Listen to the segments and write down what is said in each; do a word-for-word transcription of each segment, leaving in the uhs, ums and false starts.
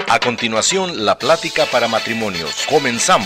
A continuación, la plática para matrimonios. Comenzamos.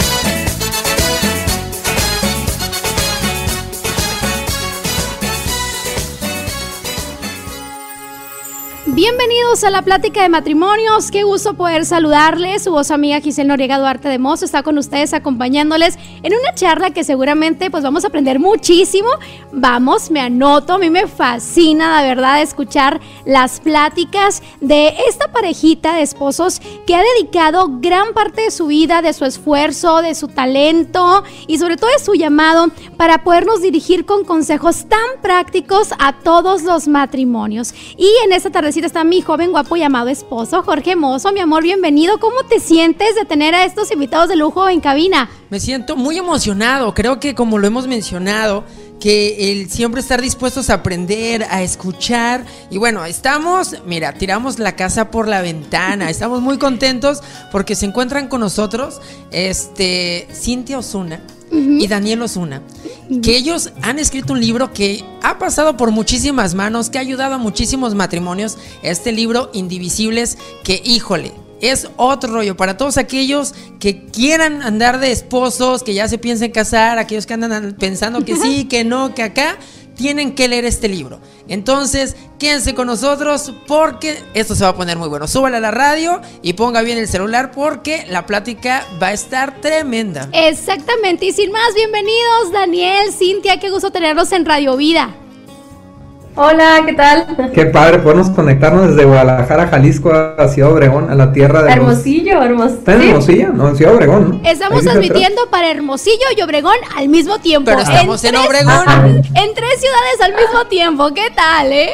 Bienvenidos a la plática de matrimonios, qué gusto poder saludarles. Su voz amiga Giselle Noriega Duarte de Mozo está con ustedes acompañándoles en una charla que seguramente pues vamos a aprender muchísimo. Vamos, me anoto, a mí me fascina la verdad escuchar las pláticas de esta parejita de esposos que ha dedicado gran parte de su vida, de su esfuerzo, de su talento y sobre todo de su llamado para podernos dirigir con consejos tan prácticos a todos los matrimonios. Y en esta tardecita está mi joven guapo llamado esposo, Jorge Mozo. Mi amor, bienvenido. ¿Cómo te sientes de tener a estos invitados de lujo en cabina? Me siento muy emocionado. Creo que, como lo hemos mencionado, que el siempre estar dispuestos a aprender, a escuchar. Y bueno, estamos, mira, tiramos la casa por la ventana. Estamos muy contentos porque se encuentran con nosotros este, Cintia Osuna y Daniel Osuna, que ellos han escrito un libro que ha pasado por muchísimas manos, que ha ayudado a muchísimos matrimonios. Este libro, Indivisibles, que híjole, es otro rollo para todos aquellos que quieran andar de esposos, que ya se piensen casar, aquellos que andan pensando que sí, que no, que acá. Tienen que leer este libro. Entonces, quédense con nosotros porque esto se va a poner muy bueno. Súbale a la radio y ponga bien el celular porque la plática va a estar tremenda. Exactamente. Y sin más, bienvenidos Daniel, Cintia, qué gusto tenerlos en Radio Vida. Hola, ¿qué tal? Qué padre podernos conectarnos desde Guadalajara, Jalisco, a Ciudad Obregón, a la tierra de Hermosillo, los... Hermosillo. ¿Está en Hermosillo? No, en Ciudad Obregón, ¿no? Estamos transmitiendo para Hermosillo y Obregón al mismo tiempo. Pero estamos en, en tres, Obregón. En tres ciudades al mismo tiempo. ¿Qué tal, eh?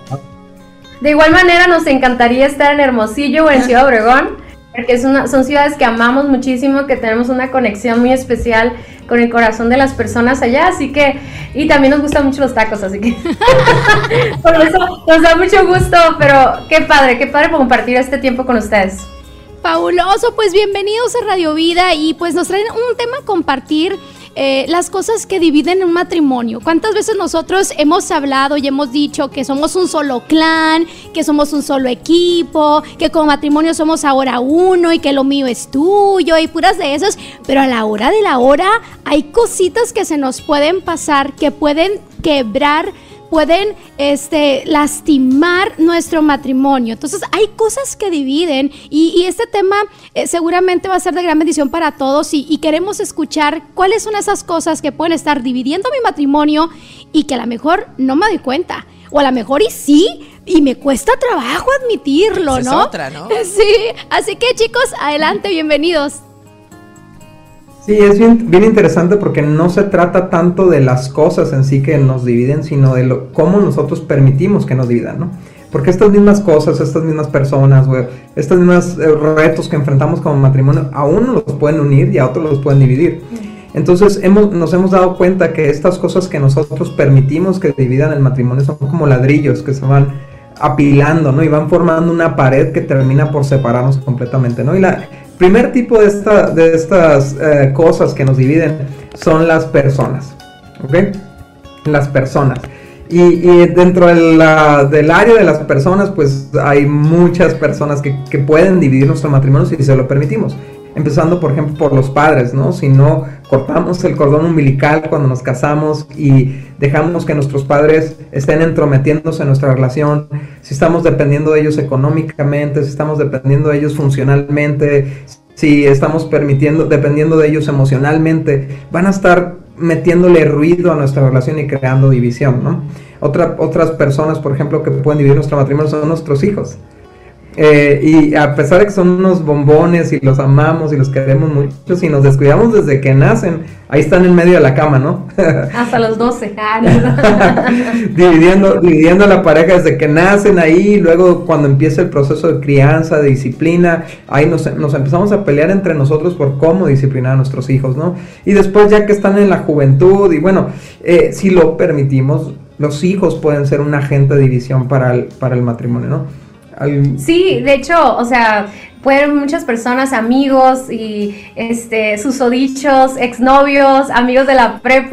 De igual manera nos encantaría estar en Hermosillo o en Ciudad Obregón, porque es una, son ciudades que amamos muchísimo, que tenemos una conexión muy especial con el corazón de las personas allá, así que, y también nos gustan mucho los tacos, así que por eso nos da mucho gusto, pero qué padre, qué padre compartir este tiempo con ustedes. Fabuloso, pues bienvenidos a Radio Vida y pues nos traen un tema a compartir. Eh, las cosas que dividen un matrimonio. ¿Cuántas veces nosotros hemos hablado y hemos dicho que somos un solo clan, que somos un solo equipo, que como matrimonio somos ahora uno y que lo mío es tuyo y puras de esas? Pero a la hora de la hora hay cositas que se nos pueden pasar, que pueden quebrar, pueden este, lastimar nuestro matrimonio. Entonces hay cosas que dividen y, y este tema eh, seguramente va a ser de gran bendición para todos y, y queremos escuchar cuáles son esas cosas que pueden estar dividiendo mi matrimonio y que a lo mejor no me doy cuenta, o a lo mejor y sí, y me cuesta trabajo admitirlo, Esa ¿no? Es otra, ¿no? Sí, así que chicos, adelante, bienvenidos. Sí, es bien, bien interesante porque no se trata tanto de las cosas en sí que nos dividen, sino de lo, cómo nosotros permitimos que nos dividan, ¿no? Porque estas mismas cosas, estas mismas personas, güey, estos mismos eh, retos que enfrentamos como matrimonio, a uno los pueden unir y a otros los pueden dividir. Entonces hemos, nos hemos dado cuenta que estas cosas que nosotros permitimos que dividan el matrimonio son como ladrillos que se van apilando, ¿no? Y van formando una pared que termina por separarnos completamente, ¿no? Y la primer tipo de, esta, de estas eh, cosas que nos dividen son las personas, ¿ok? Las personas. Y, y dentro de la, del área de las personas, pues hay muchas personas que, que pueden dividir nuestro matrimonio si se lo permitimos. Empezando, por ejemplo, por los padres, ¿no? Si no cortamos el cordón umbilical cuando nos casamos y dejamos que nuestros padres estén entrometiéndose en nuestra relación, si estamos dependiendo de ellos económicamente, si estamos dependiendo de ellos funcionalmente, si estamos permitiendo, dependiendo de ellos emocionalmente, van a estar metiéndole ruido a nuestra relación y creando división, ¿no? Otra, otras personas, por ejemplo, que pueden dividir nuestro matrimonio son nuestros hijos. Eh, y a pesar de que son unos bombones y los amamos y los queremos mucho, si nos descuidamos desde que nacen, ahí están en medio de la cama, ¿no? Hasta los doce años. dividiendo, dividiendo a la pareja desde que nacen ahí, luego cuando empieza el proceso de crianza, de disciplina, ahí nos, nos empezamos a pelear entre nosotros por cómo disciplinar a nuestros hijos, ¿no? Y después ya que están en la juventud, y bueno, eh, si lo permitimos, los hijos pueden ser un agente de división para el, para el matrimonio, ¿no? Al... Sí, de hecho, o sea, pueden muchas personas, amigos y este susodichos, exnovios, amigos de la prepa,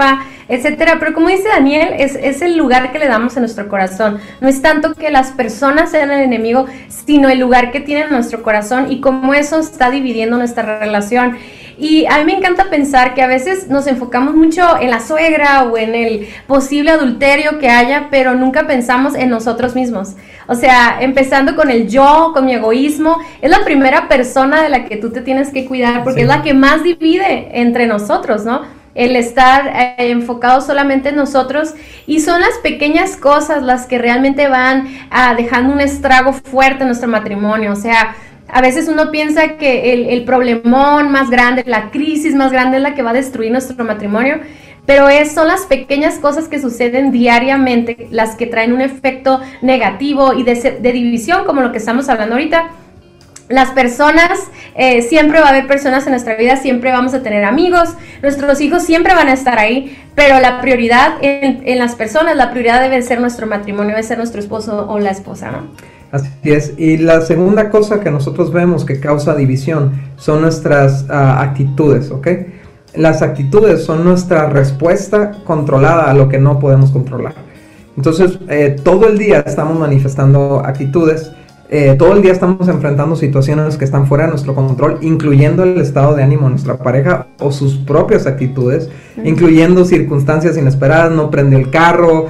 etcétera. Pero como dice Daniel, es, es el lugar que le damos en nuestro corazón. No es tanto que las personas sean el enemigo, sino el lugar que tiene en nuestro corazón y cómo eso está dividiendo nuestra relación. Y a mí me encanta pensar que a veces nos enfocamos mucho en la suegra o en el posible adulterio que haya, pero nunca pensamos en nosotros mismos. O sea, empezando con el yo, con mi egoísmo, es la primera persona de la que tú te tienes que cuidar porque sí. es la que más divide entre nosotros, ¿no? El estar eh, enfocado solamente en nosotros, y son las pequeñas cosas las que realmente van ah, dejando un estrago fuerte en nuestro matrimonio. O sea, a veces uno piensa que el, el problemón más grande, la crisis más grande es la que va a destruir nuestro matrimonio, pero es, son las pequeñas cosas que suceden diariamente las que traen un efecto negativo y de, de división, como lo que estamos hablando ahorita. Las personas, eh, siempre va a haber personas en nuestra vida, siempre vamos a tener amigos, nuestros hijos siempre van a estar ahí, pero la prioridad en, en las personas, la prioridad debe ser nuestro matrimonio, debe ser nuestro esposo o la esposa, ¿no? Así es. Y la segunda cosa que nosotros vemos que causa división son nuestras uh, actitudes, ¿ok? Las actitudes son nuestra respuesta controlada a lo que no podemos controlar. Entonces, eh, todo el día estamos manifestando actitudes. Eh, todo el día estamos enfrentando situaciones que están fuera de nuestro control, incluyendo el estado de ánimo de nuestra pareja o sus propias actitudes, uh-huh. incluyendo circunstancias inesperadas. No prendió el carro,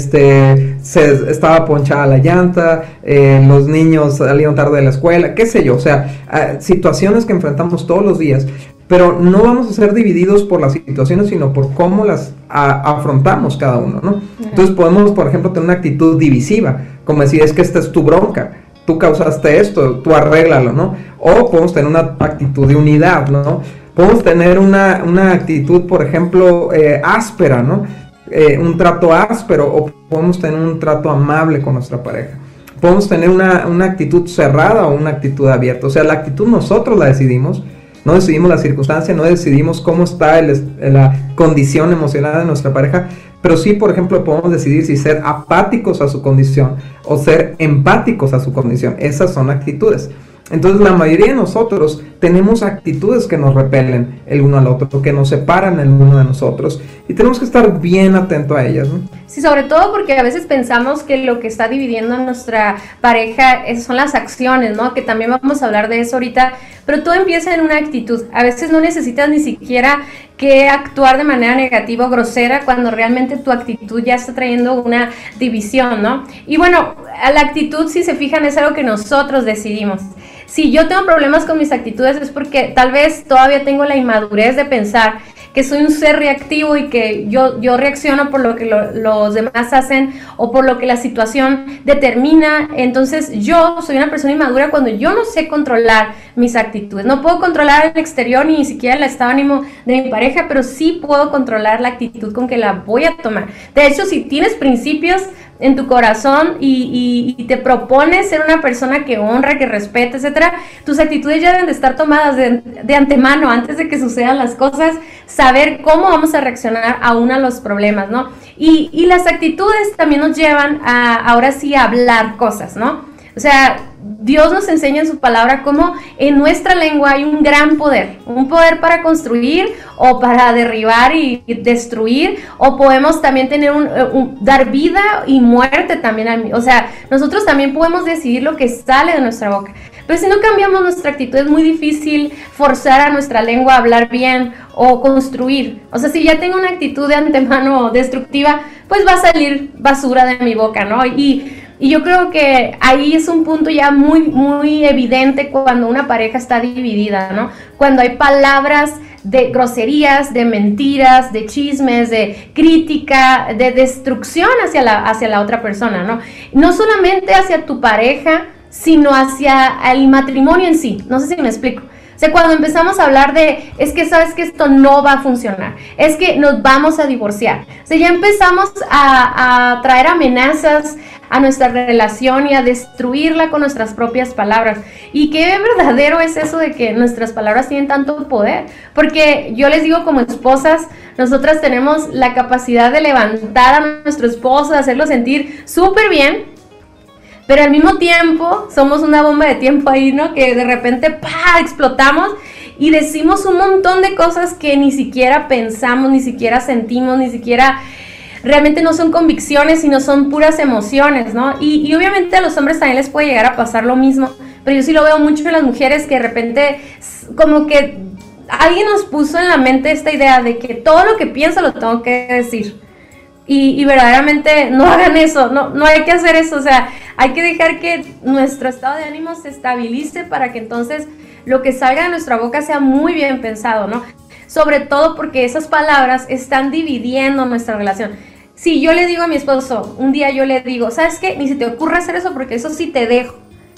este, se, estaba ponchada la llanta, eh, los niños salieron tarde de la escuela, qué sé yo. O sea, uh, situaciones que enfrentamos todos los días, pero no vamos a ser divididos por las situaciones, sino por cómo las a, afrontamos cada uno, ¿no? Uh-huh. Entonces podemos, por ejemplo, tener una actitud divisiva, como decir, es que esta es tu bronca, tú causaste esto, tú arréglalo, ¿no? O podemos tener una actitud de unidad, ¿no? Podemos tener una, una actitud, por ejemplo, eh, áspera, ¿no? Eh, un trato áspero, o podemos tener un trato amable con nuestra pareja. Podemos tener una, una actitud cerrada o una actitud abierta. O sea, la actitud nosotros la decidimos, no decidimos la circunstancia, no decidimos cómo está el, la condición emocional de nuestra pareja, pero sí, por ejemplo, podemos decidir si ser apáticos a su condición o ser empáticos a su condición. Esas son actitudes. Entonces, la mayoría de nosotros tenemos actitudes que nos repelen el uno al otro, que nos separan el uno de nosotros, y tenemos que estar bien atentos a ellas, ¿no? Sí, sobre todo porque a veces pensamos que lo que está dividiendo a nuestra pareja son las acciones, ¿no? Que también vamos a hablar de eso ahorita, pero todo empieza en una actitud. A veces no necesitas ni siquiera que actuar de manera negativa o grosera cuando realmente tu actitud ya está trayendo una división, ¿no? Y bueno, la actitud, si se fijan, es algo que nosotros decidimos. Si yo tengo problemas con mis actitudes es porque tal vez todavía tengo la inmadurez de pensar que soy un ser reactivo y que yo, yo reacciono por lo que lo, los demás hacen o por lo que la situación determina. Entonces yo soy una persona inmadura cuando yo no sé controlar mis actitudes. No puedo controlar el exterior ni siquiera el estado de ánimo de mi pareja, pero sí puedo controlar la actitud con que la voy a tomar. De hecho, si tienes principios en tu corazón y, y, y te propones ser una persona que honra, que respeta, etcétera, tus actitudes ya deben de estar tomadas de, de antemano, antes de que sucedan las cosas, saber cómo vamos a reaccionar aún a los problemas, ¿no? Y, y las actitudes también nos llevan a, ahora sí, a hablar cosas, ¿no? O sea, Dios nos enseña en su palabra cómo en nuestra lengua hay un gran poder, un poder para construir o para derribar y destruir, o podemos también tener un, un dar vida y muerte también. O sea, nosotros también podemos decidir lo que sale de nuestra boca. Pero si no cambiamos nuestra actitud, es muy difícil forzar a nuestra lengua a hablar bien o construir. O sea, si ya tengo una actitud de antemano destructiva, pues va a salir basura de mi boca, ¿no? Y Y yo creo que ahí es un punto ya muy, muy evidente cuando una pareja está dividida, ¿no? Cuando hay palabras de groserías, de mentiras, de chismes, de crítica, de destrucción hacia la, hacia la otra persona, ¿no? No solamente hacia tu pareja, sino hacia el matrimonio en sí. No sé si me explico. O sea, cuando empezamos a hablar de, es que sabes que esto no va a funcionar, es que nos vamos a divorciar. O sea, ya empezamos a, a traer amenazas a nuestra relación y a destruirla con nuestras propias palabras. Y qué verdadero es eso de que nuestras palabras tienen tanto poder. Porque yo les digo, como esposas, nosotras tenemos la capacidad de levantar a nuestro esposo, de hacerlo sentir súper bien. Pero al mismo tiempo, somos una bomba de tiempo ahí, ¿no? Que de repente, ¡pah!, explotamos y decimos un montón de cosas que ni siquiera pensamos, ni siquiera sentimos, ni siquiera realmente no son convicciones, sino son puras emociones, ¿no? Y, y obviamente a los hombres también les puede llegar a pasar lo mismo, pero yo sí lo veo mucho en las mujeres que de repente como que alguien nos puso en la mente esta idea de que todo lo que pienso lo tengo que decir. Y, y verdaderamente no hagan eso, no, no hay que hacer eso, o sea, hay que dejar que nuestro estado de ánimo se estabilice para que entonces lo que salga de nuestra boca sea muy bien pensado, ¿no? Sobre todo porque esas palabras están dividiendo nuestra relación. Si yo le digo a mi esposo, un día yo le digo, ¿sabes qué? Ni se te ocurra hacer eso porque eso sí te dejo.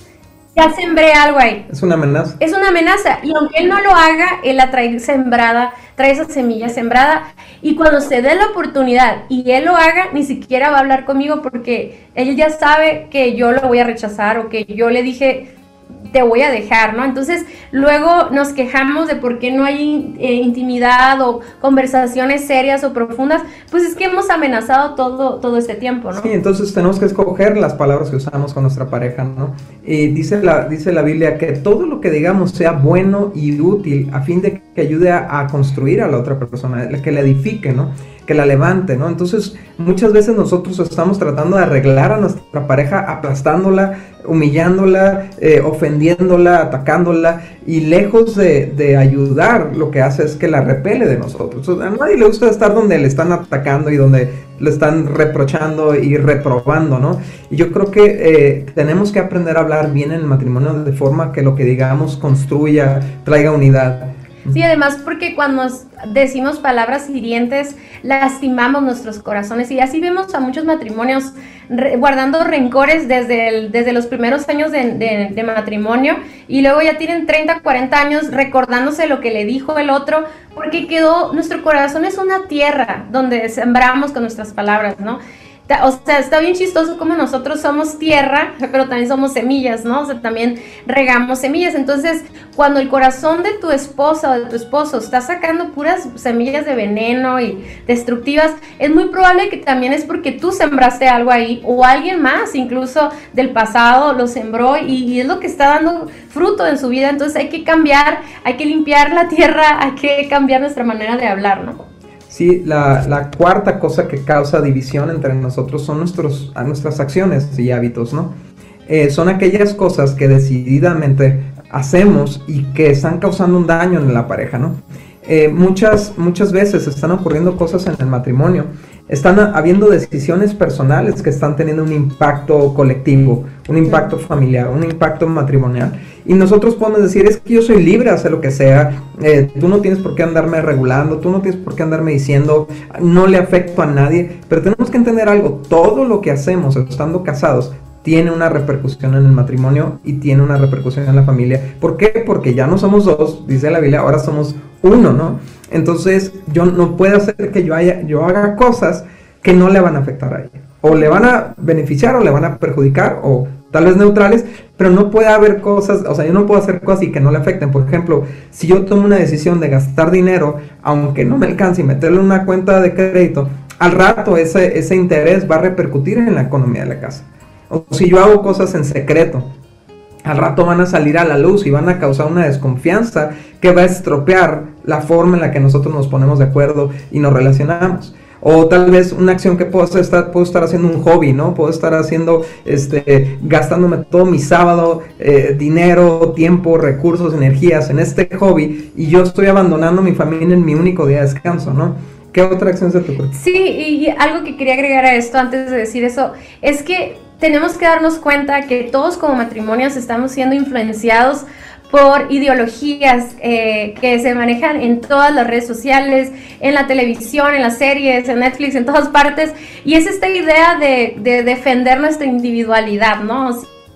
Ya sembré algo ahí. Es una amenaza. Es una amenaza. Y aunque él no lo haga, él la trae sembrada, trae esa semilla sembrada. Y cuando se dé la oportunidad y él lo haga, ni siquiera va a hablar conmigo porque él ya sabe que yo lo voy a rechazar o que yo le dije, te voy a dejar, ¿no? Entonces, luego nos quejamos de por qué no hay eh, intimidad o conversaciones serias o profundas, pues es que hemos amenazado todo, todo este tiempo, ¿no? Sí, entonces tenemos que escoger las palabras que usamos con nuestra pareja, ¿no? Y dice la, dice la Biblia que todo lo que digamos sea bueno y útil a fin de que ayude a, a construir a la otra persona, que la edifique, ¿no? Que la levante, ¿no? Entonces, muchas veces nosotros estamos tratando de arreglar a nuestra pareja aplastándola, humillándola, eh, ofendiéndola, atacándola, y lejos de, de ayudar, lo que hace es que la repele de nosotros. A nadie le gusta estar donde le están atacando y donde le están reprochando y reprobando, ¿no? Y yo creo que eh, tenemos que aprender a hablar bien en el matrimonio de forma que lo que digamos construya, traiga unidad. Sí, además porque cuando decimos palabras hirientes, lastimamos nuestros corazones, y así vemos a muchos matrimonios re, guardando rencores desde, el, desde los primeros años de, de, de matrimonio, y luego ya tienen treinta, cuarenta años recordándose lo que le dijo el otro, porque quedó, nuestro corazón es una tierra donde sembramos con nuestras palabras, ¿no? O sea, está bien chistoso como nosotros somos tierra, pero también somos semillas, ¿no? O sea, también regamos semillas. Entonces, cuando el corazón de tu esposa o de tu esposo está sacando puras semillas de veneno y destructivas, es muy probable que también es porque tú sembraste algo ahí, o alguien más, incluso del pasado, lo sembró, y, y es lo que está dando fruto en su vida. Entonces hay que cambiar, hay que limpiar la tierra, hay que cambiar nuestra manera de hablar, ¿no? Sí, la, la cuarta cosa que causa división entre nosotros son nuestros, nuestras acciones y hábitos, ¿no? Eh, son aquellas cosas que decididamente hacemos y que están causando un daño en la pareja, ¿no? Eh, muchas, muchas veces están ocurriendo cosas en el matrimonio, están habiendo decisiones personales que están teniendo un impacto colectivo, un impacto familiar, un impacto matrimonial, y nosotros podemos decir, es que yo soy libre de hacer lo que sea, eh, tú no tienes por qué andarme regulando, tú no tienes por qué andarme diciendo, no le afecto a nadie, pero tenemos que entender algo, todo lo que hacemos estando casados tiene una repercusión en el matrimonio y tiene una repercusión en la familia. ¿Por qué? Porque ya no somos dos, dice la Biblia, ahora somos uno, ¿no? Entonces yo no puedo hacer que yo, haya, yo haga cosas que no le van a afectar a ella. O le van a beneficiar o le van a perjudicar, o tal vez neutrales, pero no puede haber cosas, o sea, yo no puedo hacer cosas y que no le afecten. Por ejemplo, si yo tomo una decisión de gastar dinero, aunque no me alcance, y meterle en una cuenta de crédito, al rato ese, ese interés va a repercutir en la economía de la casa. O si yo hago cosas en secreto, al rato van a salir a la luz y van a causar una desconfianza que va a estropear la forma en la que nosotros nos ponemos de acuerdo y nos relacionamos. O tal vez una acción que puedo estar, puedo estar haciendo un hobby, ¿no? Puedo estar haciendo, este, gastándome todo mi sábado, eh, dinero, tiempo, recursos, energías en este hobby, y yo estoy abandonando mi familia en mi único día de descanso, ¿no? ¿Qué otra acción se te ocurre? Sí, y algo que quería agregar a esto antes de decir eso, es que tenemos que darnos cuenta que todos como matrimonios estamos siendo influenciados por ideologías eh, que se manejan en todas las redes sociales, en la televisión, en las series, en Netflix, en todas partes, y es esta idea de, de defender nuestra individualidad, ¿no?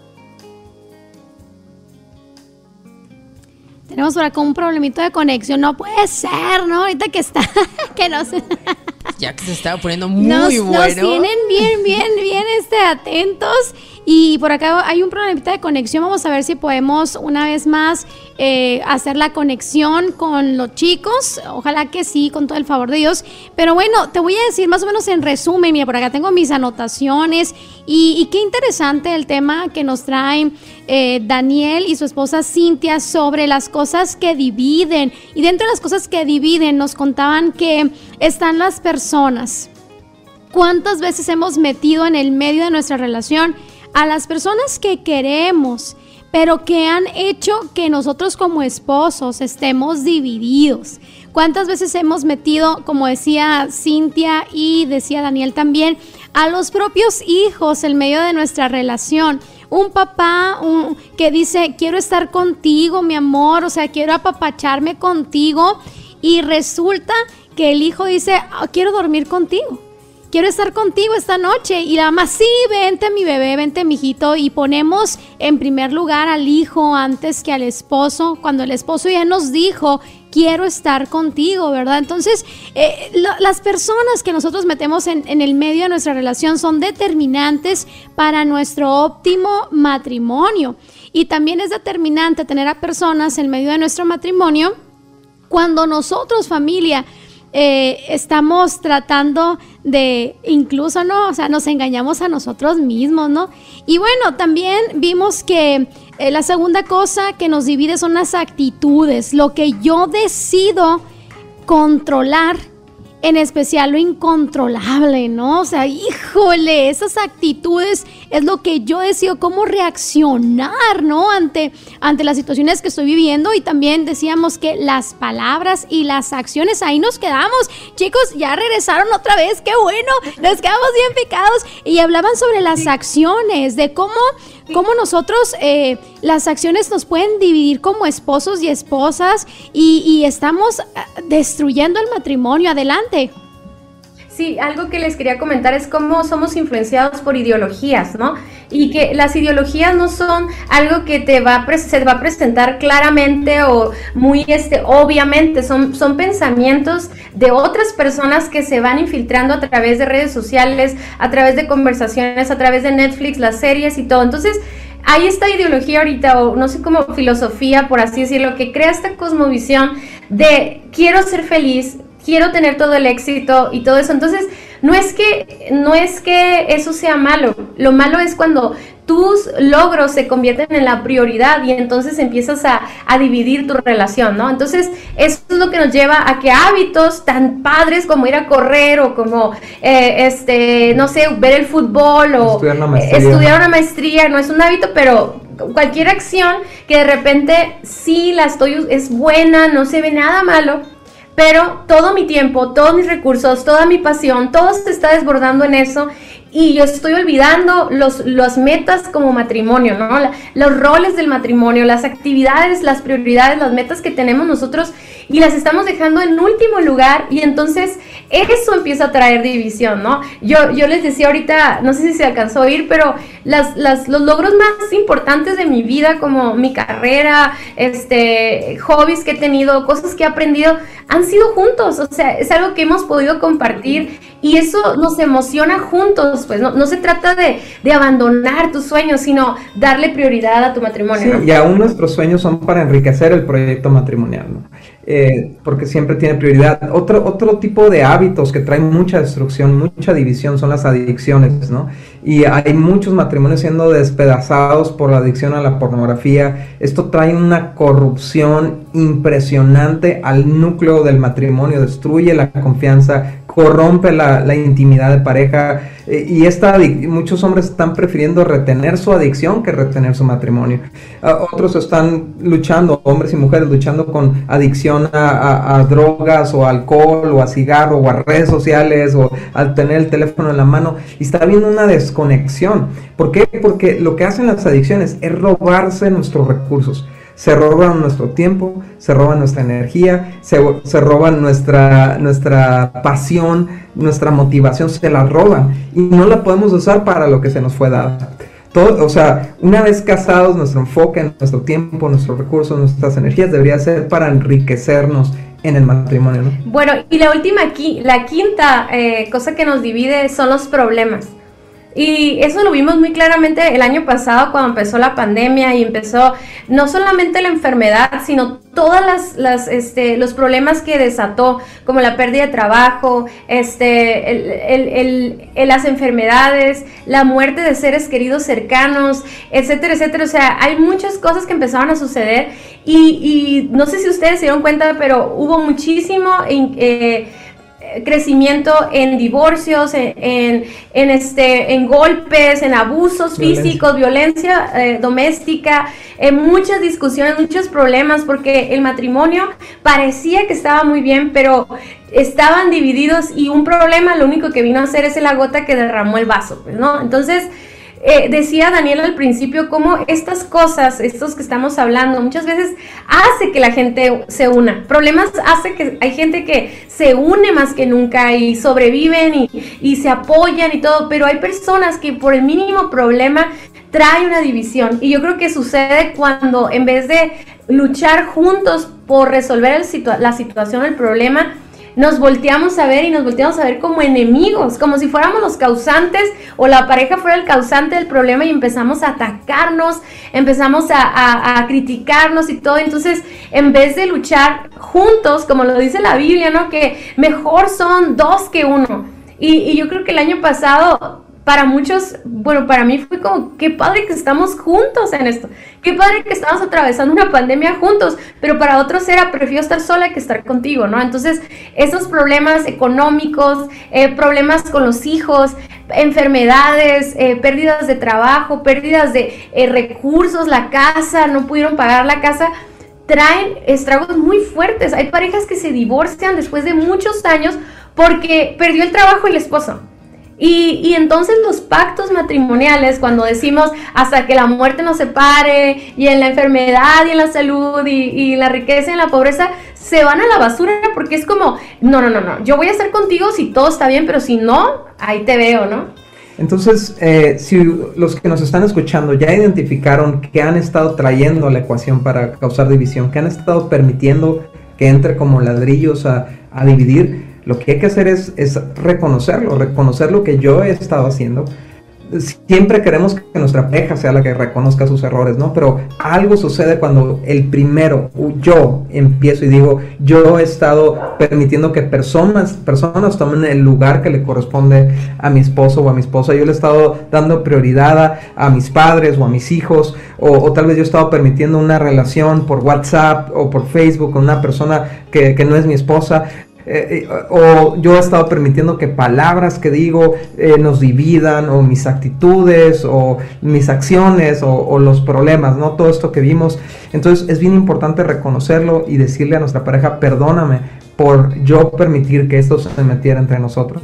Tenemos por acá un problemito de conexión, no puede ser, ¿no? Ahorita que está, que no sé. Ya que se estaba poniendo muy nos, bueno. Nos tienen bien, bien, bien este, atentos. Y por acá hay un problemita de conexión. Vamos a ver si podemos una vez más eh, hacer la conexión con los chicos. Ojalá que sí, con todo el favor de Dios. Pero bueno, te voy a decir más o menos en resumen. Mira, por acá tengo mis anotaciones. Y, y qué interesante el tema que nos traen eh, Daniel y su esposa Cintia sobre las cosas que dividen. Y dentro de las cosas que dividen nos contaban que están las personas. ¿Cuántas veces hemos metido en el medio de nuestra relación a las personas que queremos, pero que han hecho que nosotros como esposos estemos divididos? ¿Cuántas veces hemos metido, como decía Cintia y decía Daniel también, a los propios hijos en medio de nuestra relación? Un papá un, que dice, quiero estar contigo, mi amor, o sea, quiero apapacharme contigo, y resulta que el hijo dice, oh, quiero dormir contigo. Quiero estar contigo esta noche. Y la mamá, sí, vente mi bebé, vente mi hijito. Y ponemos en primer lugar al hijo antes que al esposo, cuando el esposo ya nos dijo, quiero estar contigo, ¿verdad? Entonces, eh, lo, las personas que nosotros metemos en, en el medio de nuestra relación son determinantes para nuestro óptimo matrimonio. Y también es determinante tener a personas en medio de nuestro matrimonio cuando nosotros, familia, Eh, estamos tratando de, incluso, ¿no? O sea, nos engañamos a nosotros mismos, ¿no? Y bueno, también vimos que eh, la segunda cosa que nos divide son las actitudes, lo que yo decido controlar, en especial lo incontrolable, ¿no? O sea, híjole, esas actitudes es lo que yo decido cómo reaccionar, ¿no? Ante, ante las situaciones que estoy viviendo. Y también decíamos que las palabras y las acciones, ahí nos quedamos. Chicos, ya regresaron otra vez, qué bueno, nos quedamos bien picados. Y hablaban sobre las acciones, de cómo, cómo nosotros, eh, las acciones nos pueden dividir como esposos y esposas, y, y estamos destruyendo el matrimonio. Adelante. Sí, algo que les quería comentar es cómo somos influenciados por ideologías, ¿no? Y que las ideologías no son algo que te va a se va a presentar claramente o muy este, obviamente, son, son pensamientos de otras personas que se van infiltrando a través de redes sociales, a través de conversaciones, a través de Netflix, las series y todo. Entonces, hay esta ideología ahorita, o no sé, como filosofía, por así decirlo, que crea esta cosmovisión de quiero ser feliz, quiero tener todo el éxito y todo eso. Entonces, no es que, no es que eso sea malo. Lo malo es cuando tus logros se convierten en la prioridad y entonces empiezas a, a dividir tu relación, ¿no? Entonces, eso es lo que nos lleva a que hábitos tan padres como ir a correr o como, eh, este, no sé, ver el fútbol o estudiar una maestría. estudiar una maestría, no es un hábito, pero cualquier acción que de repente sí la estoy, es buena, no se ve nada malo, pero todo mi tiempo, todos mis recursos, toda mi pasión, todo se está desbordando en eso y yo estoy olvidando los, los metas como matrimonio, ¿no? La, los roles del matrimonio, las actividades, las prioridades, las metas que tenemos nosotros y las estamos dejando en último lugar y entonces eso empieza a traer división, ¿no? Yo, yo les decía ahorita, no sé si se alcanzó a oír, pero las, las, los logros más importantes de mi vida, como mi carrera, este, hobbies que he tenido, cosas que he aprendido, han sido juntos, o sea, es algo que hemos podido compartir y eso nos emociona juntos, pues no, no se trata de, de abandonar tus sueños, sino darle prioridad a tu matrimonio, sí, ¿no? Y aún nuestros sueños son para enriquecer el proyecto matrimonial, ¿no? Eh, porque siempre tiene prioridad. Otro, otro tipo de hábitos que traen mucha destrucción, mucha división son las adicciones, ¿no? Y hay muchos matrimonios siendo despedazados por la adicción a la pornografía. Esto trae una corrupción impresionante al núcleo del matrimonio, destruye la confianza, corrompe la, la intimidad de pareja, eh, y esta muchos hombres están prefiriendo retener su adicción que retener su matrimonio. Uh, otros están luchando, hombres y mujeres luchando con adicción a, a, a drogas o a alcohol o a cigarro o a redes sociales o al tener el teléfono en la mano, y está habiendo una desconexión. ¿Por qué? Porque lo que hacen las adicciones es robarse nuestros recursos. Se roban nuestro tiempo, se roban nuestra energía, se, se roban nuestra, nuestra pasión, nuestra motivación, se la roban y no la podemos usar para lo que se nos fue dada. Todo, o sea, una vez casados, nuestro enfoque, nuestro tiempo, nuestros recursos, nuestras energías debería ser para enriquecernos en el matrimonio, ¿no? Bueno, y la última, la quinta eh, cosa que nos divide son los problemas. Y eso lo vimos muy claramente el año pasado cuando empezó la pandemia y empezó no solamente la enfermedad, sino todas las, las este, los problemas que desató, como la pérdida de trabajo, este, el, el, el, el, las enfermedades, la muerte de seres queridos cercanos, etcétera, etcétera. O sea, hay muchas cosas que empezaban a suceder y, y no sé si ustedes se dieron cuenta, pero hubo muchísimo eh, crecimiento en divorcios, en, en, en, este, en golpes, en abusos violencia. físicos, violencia eh, doméstica, en muchas discusiones, muchos problemas, porque el matrimonio parecía que estaba muy bien, pero estaban divididos y un problema lo único que vino a hacer es la gota que derramó el vaso, pues, ¿no? Entonces, Eh, decía Daniel al principio cómo estas cosas, estos que estamos hablando, muchas veces hace que la gente se una. Problemas hace que hay gente que se une más que nunca y sobreviven y, y se apoyan y todo, pero hay personas que por el mínimo problema trae una división. Y yo creo que sucede cuando en vez de luchar juntos por resolver el situa- la situación, el problema, nos volteamos a ver y nos volteamos a ver como enemigos, como si fuéramos los causantes o la pareja fuera el causante del problema y empezamos a atacarnos, empezamos a, a, a criticarnos y todo. Entonces, en vez de luchar juntos, como lo dice la Biblia, ¿no? Que mejor son dos que uno. Y, y yo creo que el año pasado, para muchos, bueno, para mí fue como, qué padre que estamos juntos en esto, qué padre que estamos atravesando una pandemia juntos, pero para otros era, prefiero estar sola que estar contigo, ¿no? Entonces, esos problemas económicos, eh, problemas con los hijos, enfermedades, eh, pérdidas de trabajo, pérdidas de eh, recursos, la casa, no pudieron pagar la casa, traen estragos muy fuertes. Hay parejas que se divorcian después de muchos años porque perdió el trabajo el esposo. Y, y entonces los pactos matrimoniales, cuando decimos hasta que la muerte nos separe, y en la enfermedad y en la salud y, y la riqueza y en la pobreza, se van a la basura, porque es como, no, no, no, no, yo voy a estar contigo si todo está bien, pero si no, ahí te veo, ¿no? Entonces, eh, si los que nos están escuchando ya identificaron que han estado trayendo a la ecuación para causar división, que han estado permitiendo que entre como ladrillos a, a dividir, lo que hay que hacer es, es reconocerlo, reconocer lo que yo he estado haciendo. Siempre queremos que nuestra pareja sea la que reconozca sus errores, ¿no? Pero algo sucede cuando el primero, yo, empiezo y digo, yo he estado permitiendo que personas, personas tomen el lugar que le corresponde a mi esposo o a mi esposa. Yo le he estado dando prioridad a, a mis padres o a mis hijos, o, o tal vez yo he estado permitiendo una relación por WhatsApp o por Facebook con una persona que, que no es mi esposa. Eh, eh, o yo he estado permitiendo que palabras que digo eh, nos dividan, o mis actitudes, o mis acciones, o, o los problemas, ¿no? Todo esto que vimos. Entonces es bien importante reconocerlo y decirle a nuestra pareja, perdóname por yo permitir que esto se metiera entre nosotros,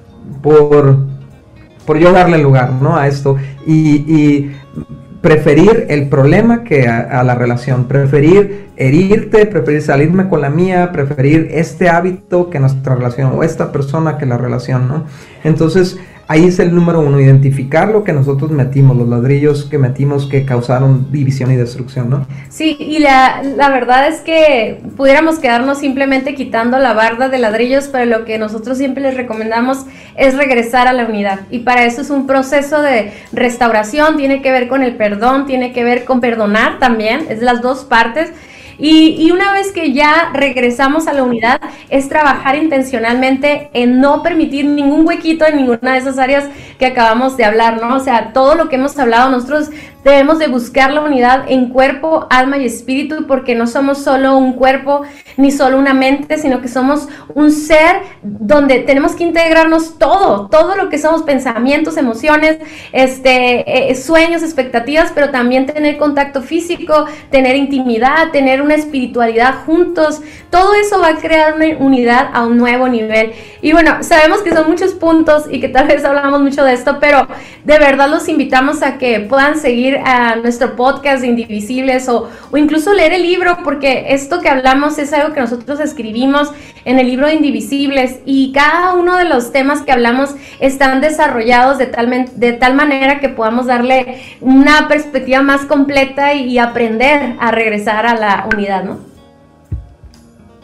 por, por yo darle lugar, ¿no? A esto, y, y preferir el problema que a, a la relación, preferir herirte, preferir salirme con la mía, preferir este hábito que nuestra relación, o esta persona que la relación, ¿no? Entonces, ahí es el número uno, identificar lo que nosotros metimos, los ladrillos que metimos que causaron división y destrucción, ¿no? Sí, y la, la verdad es que pudiéramos quedarnos simplemente quitando la barda de ladrillos, pero lo que nosotros siempre les recomendamos es regresar a la unidad. Y para eso es un proceso de restauración, tiene que ver con el perdón, tiene que ver con perdonar también, es las dos partes. Y, y una vez que ya regresamos a la unidad, es trabajar intencionalmente en no permitir ningún huequito en ninguna de esas áreas que acabamos de hablar, ¿no? O sea, todo lo que hemos hablado, nosotros debemos de buscar la unidad en cuerpo, alma y espíritu, porque no somos solo un cuerpo ni solo una mente, sino que somos un ser donde tenemos que integrarnos todo, todo lo que somos, pensamientos, emociones, este, eh, sueños, expectativas, pero también tener contacto físico, tener intimidad, tener una espiritualidad juntos. Todo eso va a crear una unidad a un nuevo nivel. Y bueno, sabemos que son muchos puntos y que tal vez hablamos mucho de esto, pero de verdad los invitamos a que puedan seguir a nuestro podcast de Indivisibles, o, o incluso leer el libro, porque esto que hablamos es algo que nosotros escribimos en el libro de Indivisibles, y cada uno de los temas que hablamos están desarrollados de tal, de tal manera que podamos darle una perspectiva más completa y aprender a regresar a la unidad, ¿no?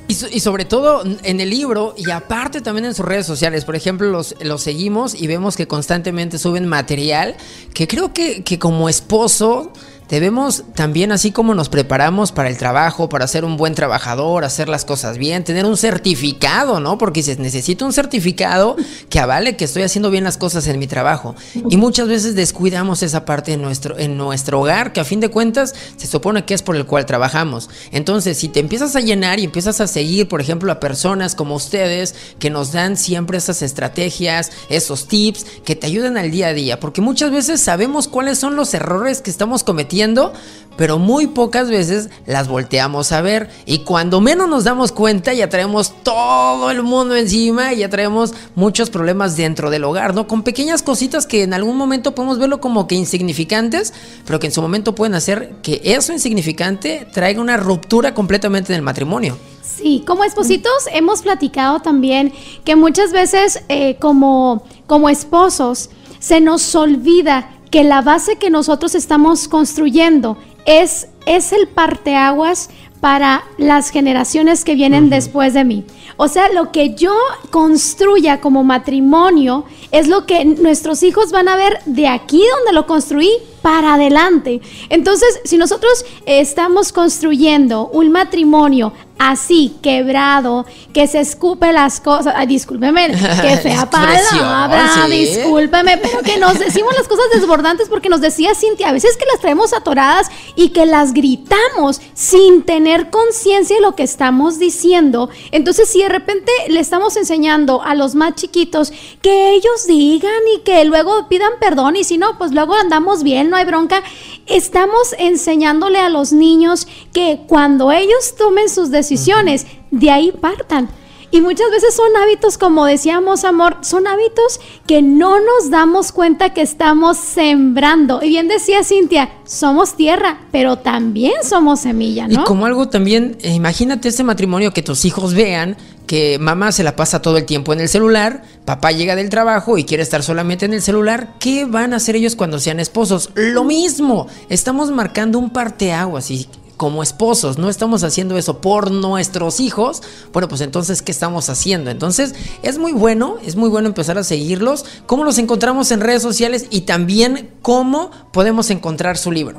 Y, so, y sobre todo en el libro y aparte también en sus redes sociales, por ejemplo, los, los seguimos y vemos que constantemente suben material que creo que, que como esposo debemos también, así como nos preparamos para el trabajo, para ser un buen trabajador, hacer las cosas bien, tener un certificado, ¿no? Porque dices, necesito un certificado que avale que estoy haciendo bien las cosas en mi trabajo. Y muchas veces descuidamos esa parte en nuestro, en nuestro hogar, que a fin de cuentas se supone que es por el cual trabajamos. Entonces, si te empiezas a llenar y empiezas a seguir, por ejemplo, a personas como ustedes, que nos dan siempre esas estrategias, esos tips, que te ayudan al día a día, porque muchas veces sabemos cuáles son los errores que estamos cometiendo, pero muy pocas veces las volteamos a ver y cuando menos nos damos cuenta ya traemos todo el mundo encima y ya traemos muchos problemas dentro del hogar, ¿no? Con pequeñas cositas que en algún momento podemos verlo como que insignificantes, pero que en su momento pueden hacer que eso insignificante traiga una ruptura completamente en el matrimonio. Sí, como espositos hemos platicado también que muchas veces eh, como, como esposos se nos olvida que la base que nosotros estamos construyendo es, es el parteaguas para las generaciones que vienen uh-huh. después de mí. O sea, lo que yo construya como matrimonio es lo que nuestros hijos van a ver de aquí donde lo construí para adelante. Entonces, si nosotros estamos construyendo un matrimonio así, quebrado, que se escupe las cosas, ay, discúlpeme, qué fea palabra, ¿sí? discúlpeme, pero que nos decimos las cosas desbordantes porque nos decía Cintia, a veces que las traemos atoradas y que las gritamos sin tener conciencia de lo que estamos diciendo. Entonces, si de repente le estamos enseñando a los más chiquitos que ellos digan y que luego pidan perdón y si no, pues luego andamos bien, no hay bronca, estamos enseñándole a los niños que cuando ellos tomen sus decisiones, de ahí partan. Y muchas veces son hábitos, como decíamos, amor, son hábitos que no nos damos cuenta que estamos sembrando. Y bien decía Cintia, somos tierra, pero también somos semilla, ¿no? Y como algo también, eh, imagínate ese matrimonio que tus hijos vean que mamá se la pasa todo el tiempo en el celular, papá llega del trabajo y quiere estar solamente en el celular. ¿Qué van a hacer ellos cuando sean esposos? Lo mismo, estamos marcando un parteaguas y como esposos no estamos haciendo eso por nuestros hijos, bueno, pues entonces, ¿qué estamos haciendo? Entonces, es muy bueno, es muy bueno empezar a seguirlos, cómo los encontramos en redes sociales y también cómo podemos encontrar su libro.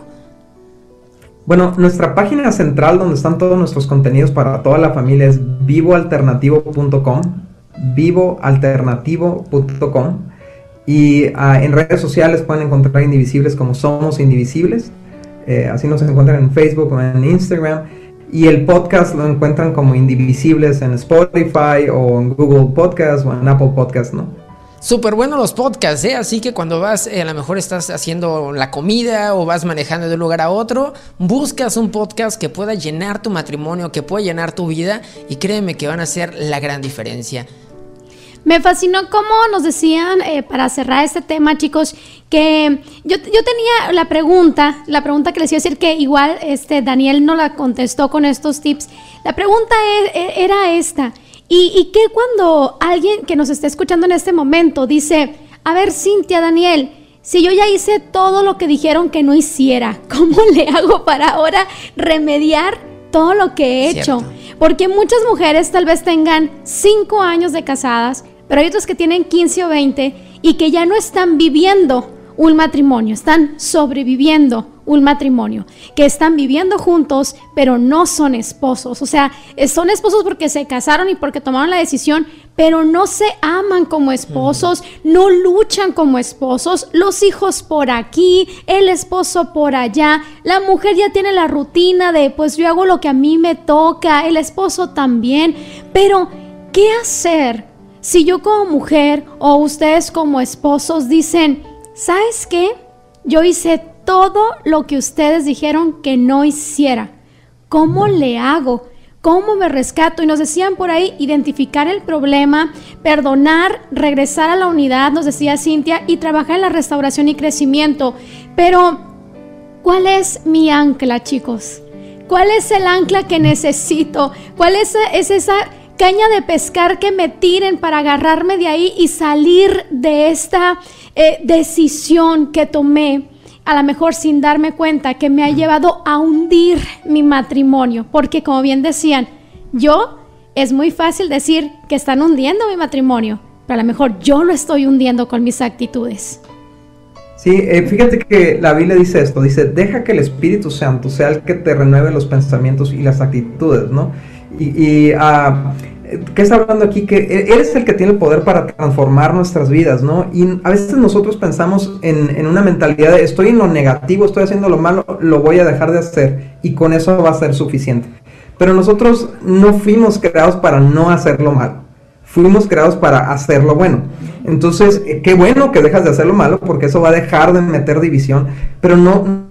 Bueno, nuestra página central donde están todos nuestros contenidos para toda la familia es vivo alternativo punto com, vivo alternativo punto com, y uh, en redes sociales pueden encontrar Indivisibles como Somos Indivisibles. Eh, así nos encuentran en Facebook o en Instagram, y el podcast lo encuentran como Indivisibles en Spotify o en Google Podcast o en Apple Podcast, ¿no? Súper bueno los podcasts, ¿eh? Así que cuando vas, eh, a lo mejor estás haciendo la comida o vas manejando de un lugar a otro, buscas un podcast que pueda llenar tu matrimonio, que pueda llenar tu vida, y créeme que van a hacer la gran diferencia. Me fascinó cómo nos decían, eh, para cerrar este tema, chicos, que yo, yo tenía la pregunta, la pregunta que les iba a decir que igual este Daniel no la contestó con estos tips. La pregunta es, era esta, y, y que cuando alguien que nos esté escuchando en este momento dice, a ver, Cintia, Daniel, si yo ya hice todo lo que dijeron que no hiciera, ¿cómo le hago para ahora remediar todo lo que he hecho? Cierto. Porque muchas mujeres tal vez tengan cinco años de casadas, pero hay otras que tienen quince o veinte y que ya no están viviendo un matrimonio, están sobreviviendo un matrimonio, que están viviendo juntos, pero no son esposos. O sea, son esposos porque se casaron y porque tomaron la decisión, pero no se aman como esposos, no luchan como esposos, los hijos por aquí, el esposo por allá, la mujer ya tiene la rutina de pues yo hago lo que a mí me toca, el esposo también, pero ¿qué hacer si yo como mujer o ustedes como esposos dicen, ¿sabes qué? Yo hice todo lo que ustedes dijeron que no hiciera. ¿Cómo le hago? ¿Cómo me rescato? Y nos decían por ahí, identificar el problema, perdonar, regresar a la unidad, nos decía Cintia, y trabajar en la restauración y crecimiento. Pero, ¿cuál es mi ancla, chicos? ¿Cuál es el ancla que necesito? ¿Cuál es, es esa caña de pescar que me tiren para agarrarme de ahí y salir de esta eh, decisión que tomé, a lo mejor sin darme cuenta, que me ha llevado a hundir mi matrimonio? Porque como bien decían, yo es muy fácil decir que están hundiendo mi matrimonio, pero a lo mejor yo lo estoy hundiendo con mis actitudes. Sí, eh, fíjate que la Biblia dice esto, dice, deja que el Espíritu Santo sea el que te renueve los pensamientos y las actitudes, ¿no? Y, y uh, ¿qué está hablando aquí? Que Él es el que tiene el poder para transformar nuestras vidas, ¿no? Y a veces nosotros pensamos en, en una mentalidad de estoy en lo negativo, estoy haciendo lo malo, lo voy a dejar de hacer y con eso va a ser suficiente. Pero nosotros no fuimos creados para no hacer lo malo, fuimos creados para hacer lo bueno. Entonces, qué bueno que dejas de hacer lo malo porque eso va a dejar de meter división, pero no...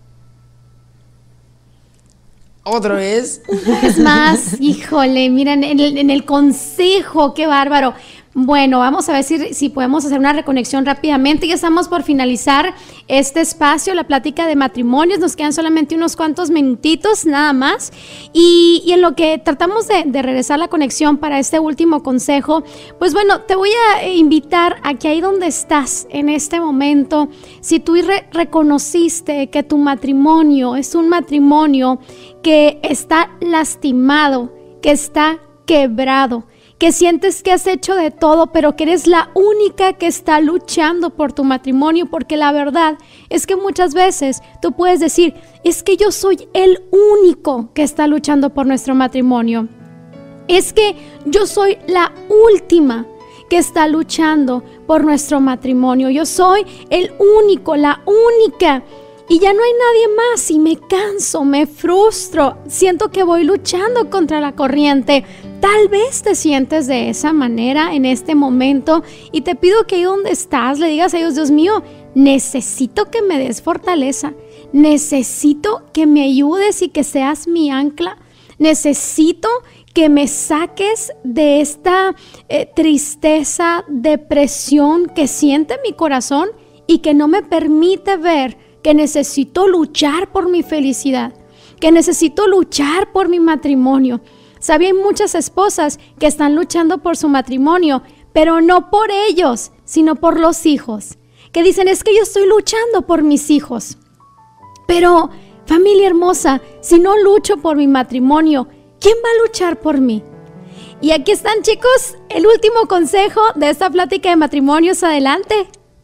Otra vez. Es más, híjole, miren, en el, en el consejo, qué bárbaro. Bueno, vamos a ver si, si podemos hacer una reconexión rápidamente. Ya estamos por finalizar este espacio, la plática de matrimonios. Nos quedan solamente unos cuantos minutitos, nada más. Y, y en lo que tratamos de, de regresar la conexión para este último consejo, pues bueno, te voy a invitar a que ahí donde estás en este momento, si tú re- reconociste que tu matrimonio es un matrimonio que está lastimado, que está quebrado, que sientes que has hecho de todo, pero que eres la única que está luchando por tu matrimonio, porque la verdad es que muchas veces tú puedes decir, es que yo soy el único que está luchando por nuestro matrimonio. Es que yo soy la última que está luchando por nuestro matrimonio. Yo soy el único, la única. Y ya no hay nadie más y me canso, me frustro, siento que voy luchando contra la corriente. Tal vez te sientes de esa manera en este momento y te pido que ahí donde estás le digas a Dios, Dios mío, necesito que me des fortaleza, necesito que me ayudes y que seas mi ancla, necesito que me saques de esta eh, tristeza, depresión que siente mi corazón y que no me permite ver que necesito luchar por mi felicidad, que necesito luchar por mi matrimonio. Sabía, hay muchas esposas que están luchando por su matrimonio, pero no por ellos, sino por los hijos, que dicen, es que yo estoy luchando por mis hijos. Pero, familia hermosa, si no lucho por mi matrimonio, ¿quién va a luchar por mí? Y aquí están, chicos, el último consejo de esta plática de matrimonios. Adelante.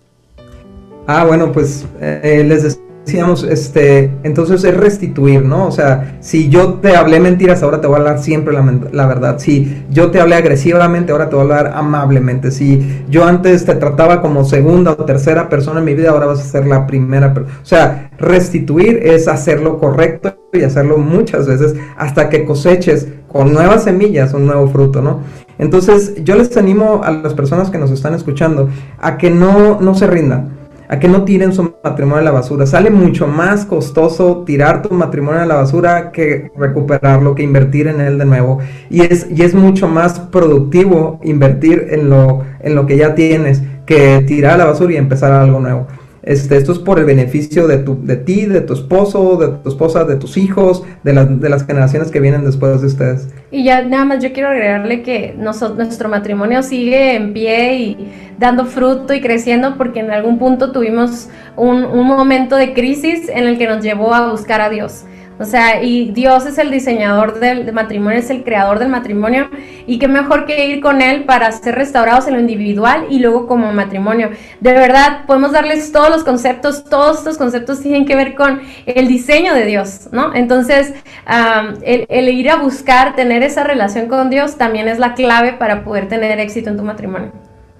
Ah, bueno, pues eh, les decíamos, este, entonces es restituir, ¿no? O sea, si yo te hablé mentiras, ahora te voy a hablar siempre la, la verdad. Si yo te hablé agresivamente, ahora te voy a hablar amablemente. Si yo antes te trataba como segunda o tercera persona en mi vida, ahora vas a ser la primera persona. O sea, restituir es hacer lo correcto y hacerlo muchas veces hasta que coseches con nuevas semillas un nuevo fruto, ¿no? Entonces, yo les animo a las personas que nos están escuchando a que no, no se rindan, a que no tiren su matrimonio a la basura. Sale mucho más costoso tirar tu matrimonio a la basura que recuperarlo, que invertir en él de nuevo. Y es, y es mucho más productivo invertir en lo, en lo que ya tienes que tirar a la basura y empezar algo nuevo. Este, esto es por el beneficio de, tu, de ti, de tu esposo, de tu esposa, de tus hijos, de, la, de las generaciones que vienen después de ustedes. Y ya nada más yo quiero agregarle que nos, nuestro matrimonio sigue en pie y dando fruto y creciendo porque en algún punto tuvimos un, un momento de crisis en el que nos llevó a buscar a Dios. O sea, y Dios es el diseñador del matrimonio, es el creador del matrimonio, y qué mejor que ir con Él para ser restaurados en lo individual y luego como matrimonio. De verdad, podemos darles todos los conceptos, todos estos conceptos tienen que ver con el diseño de Dios, ¿no? Entonces, um, el, el ir a buscar, tener esa relación con Dios también es la clave para poder tener éxito en tu matrimonio.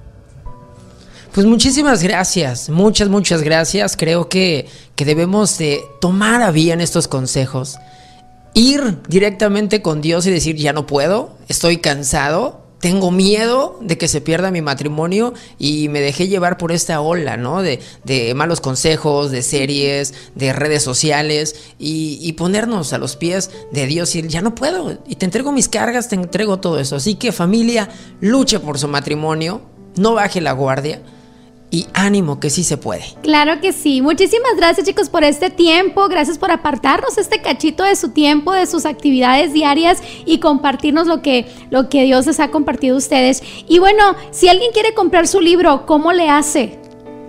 Pues muchísimas gracias, muchas, muchas gracias. Creo que, que debemos de tomar a bien estos consejos. Ir directamente con Dios y decir, ya no puedo, estoy cansado, tengo miedo de que se pierda mi matrimonio y me dejé llevar por esta ola, ¿no? De, de malos consejos, de series, de redes sociales y, y ponernos a los pies de Dios y decir, ya no puedo y te entrego mis cargas, te entrego todo eso. Así que familia, luche por su matrimonio, no baje la guardia. Y ánimo que sí se puede. Claro que sí. Muchísimas gracias, chicos, por este tiempo. Gracias por apartarnos este cachito de su tiempo, de sus actividades diarias y compartirnos lo que, lo que Dios les ha compartido a ustedes. Y bueno, si alguien quiere comprar su libro, ¿cómo le hace?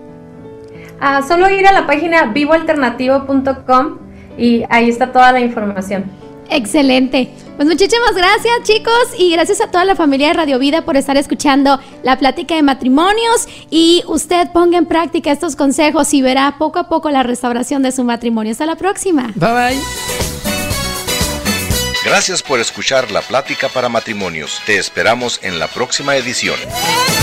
Ah, solo ir a la página vivo alternativo punto com y ahí está toda la información. Excelente. Pues muchísimas gracias, chicos, y gracias a toda la familia de Radio Vida por estar escuchando la plática de matrimonios, y usted ponga en práctica estos consejos y verá poco a poco la restauración de su matrimonio. Hasta la próxima. Bye bye. Gracias por escuchar la plática para matrimonios. Te esperamos en la próxima edición.